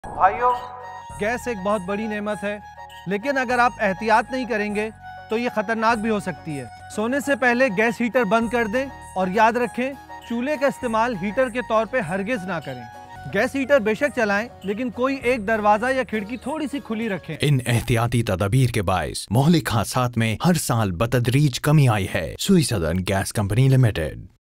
भाइयों, गैस एक बहुत बड़ी नेमत है, लेकिन अगर आप एहतियात नहीं करेंगे तो ये खतरनाक भी हो सकती है। सोने से पहले गैस हीटर बंद कर दें और याद रखें, चूल्हे का इस्तेमाल हीटर के तौर पे हरगिज ना करें। गैस हीटर बेशक चलाएं, लेकिन कोई एक दरवाजा या खिड़की थोड़ी सी खुली रखें। इन एहतियाती तदबीर के बायस मोहलिक हादसात में हर साल बतदरीज कमी आई है। सुई सदर्न गैस कंपनी लिमिटेड।